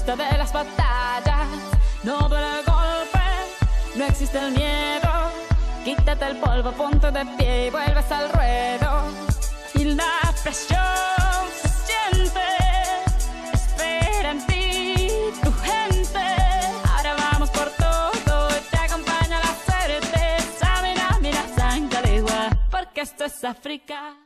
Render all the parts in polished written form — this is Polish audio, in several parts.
gusta de las batallas, no por el golpe, no existe el miedo. Quítate el polvo, ponte de pie y vuelves al ruedo. Y la presión se siente, espera en ti tu gente. Ahora vamos por todo y te acompaña la certeza. Mira, mira, Santa Legua, porque esto es África.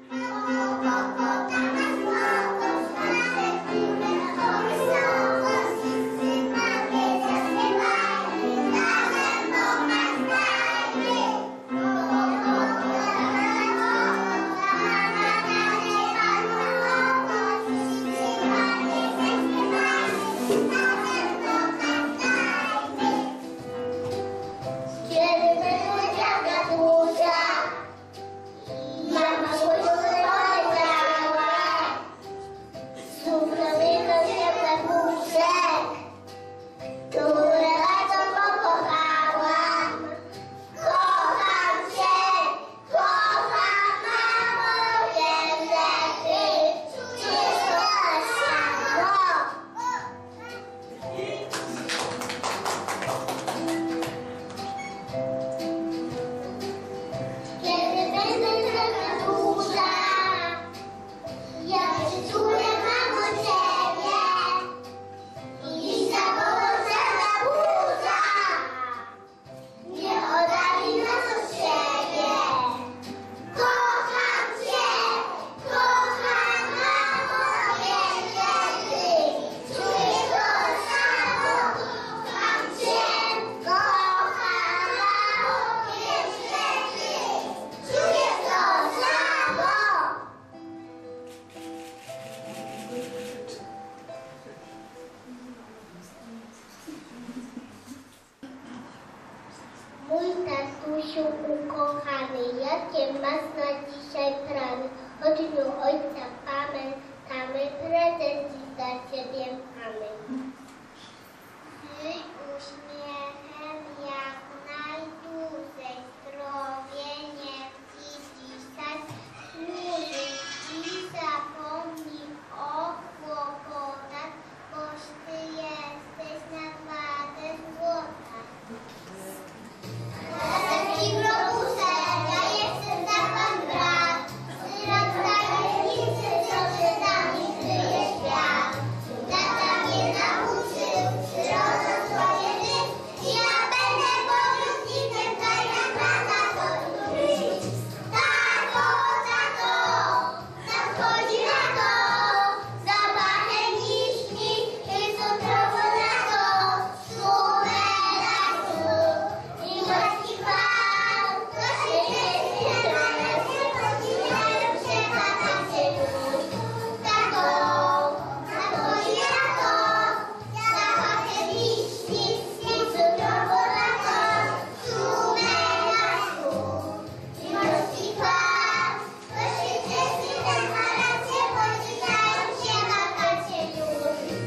Tatusiu ukochany, jakie masz na dzisiaj plany? Od dniu ojca pamiętamy, prezent dziś dla ciebie mamy. Z uśmiechem jak najdłużej, zdrowie niech ci dzisiaj służy. I zapomnij o kłopotach, boś ty jesteś na wadę złota. Taki globusek, ja jestem za pan brat. Syrop tajemnicy, co przed nami kryje świat. Tata mnie nauczył, przyrodą sławiemy. Ja będę podróżnikiem, tak jak tata to lubi. Tato, tato, nadchodzi lato. Zapachem liśni i cukrową lato. Szumę lasu. Miłości Pan, to się dzieje, podziwiają się wakacje już. Tato, nadchodzi lato, zapachem liśni i cukrową lato. Szumę lasu, miłości Pan, to się cieszy ten wakacje, podziwiają się wakacje już.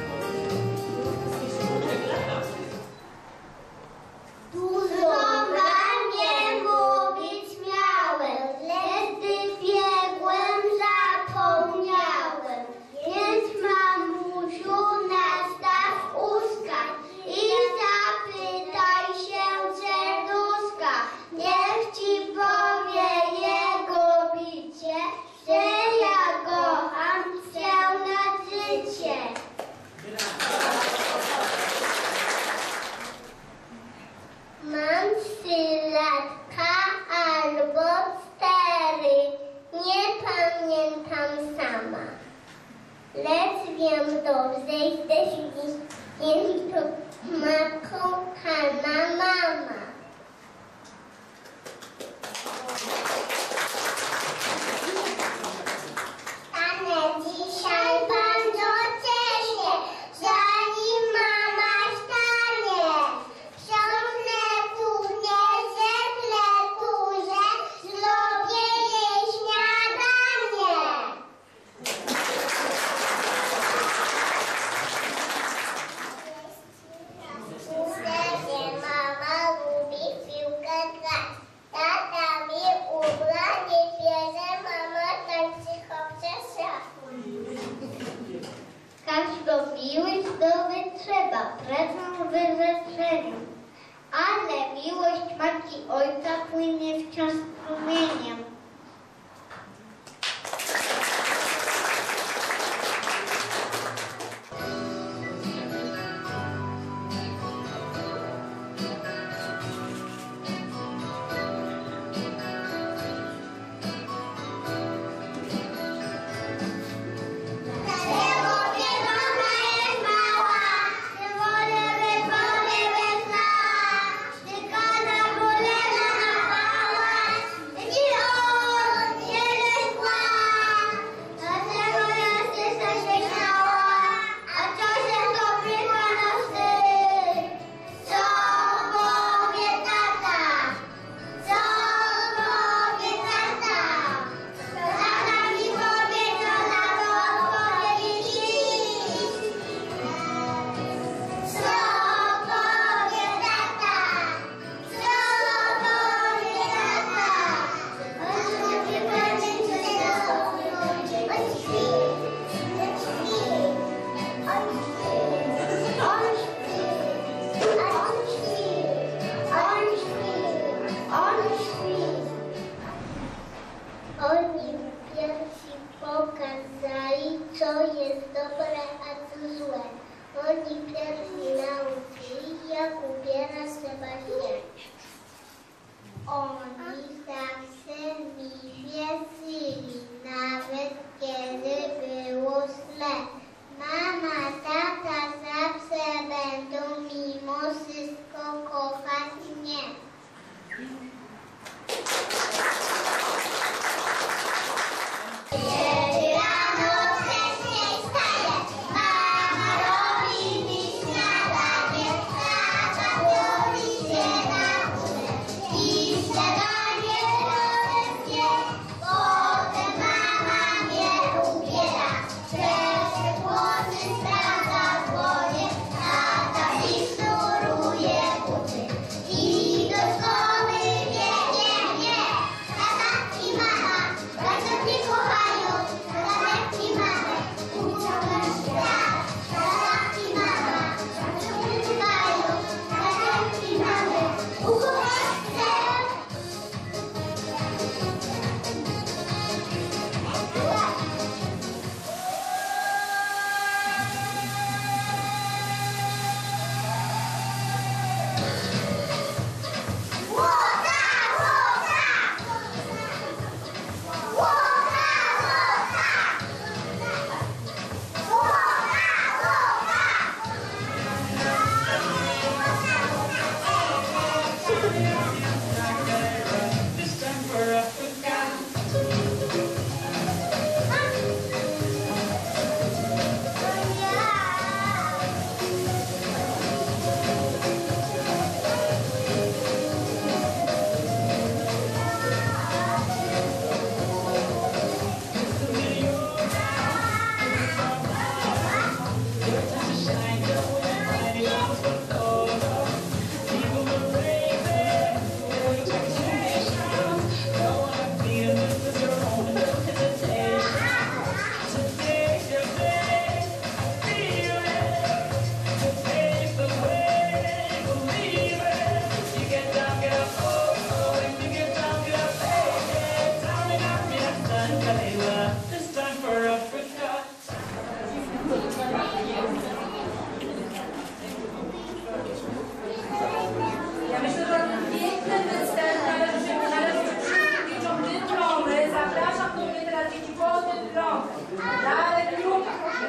Dużo mam nie mówić miałem, lecz gdy biegłem, zapomniałem. Więc mamusiu, nastaw uszka i zapytaj się serduszka. Niech ci powie jego bicie, że ja kocham cię na życie. Mam 3 latka albo 4, nie pamiętam sama. Lecz wiem dobrze, że święto ma kochana mama. Stanę dzisiaj bardzo cieśnie, zanim mama stanie. Książę tu niezwykle duże, zrobię jej śniadanie. Udernie ma miłość matki i ojca płynie wciąż strumieniem. Oni pierwsi pokazali, co jest dobre, a co złe. Oni pierwsi nauczyli, jak ubierać Sebastian. Oni zawsze mi wierzyli, nawet kiedy było źle. Mama, tata zawsze będą mimo wszystko kochać mnie. Kiedy rano wcześniej wstaję, mama robi mi śniadanie, tata goli się na górę i śniadanie razem zje. Potem mama mnie ubiera, pierwsze włosy sprawdza dłonie, tata mi sznuruje buty i do szkoły biegnie. Tata i mama bardzo mnie kochają, tata i mama uczą na świat. Tata i mama bardzo mnie kochają, tata i mama ukochać chcę. Ja myślę, że piękny występ należy wszystkim dzieciom dyplomy. Zapraszam do mnie teraz dzieci po dyplomę. Dalej, Miluka, proszę.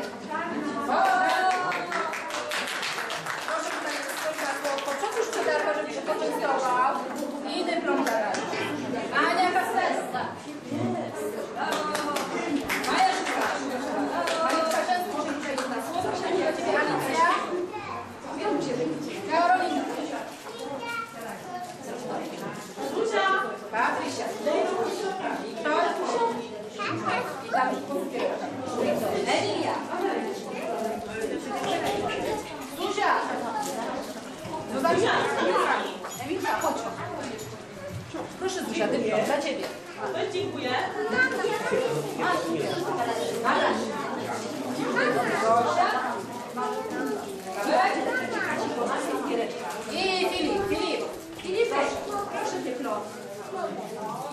Proszę tutaj spojrzeć na słodko. Co już przedarła, żeby się poczęstował? I dyplom zaraz. Ania Kastelska. Maja Żuka. Alicja często się przejdzie na słodko. Dla Ciebie Alicja. Karolina. Zuzia. Patrysia. Wiktor. I Dawid. Emilia. Zuzia. Zuzia. Emilka, chodź. Proszę Zuzia, dyplom dla Ciebie. Dziękuję. Adaś. Zosia. I Filip. Filip. wylot.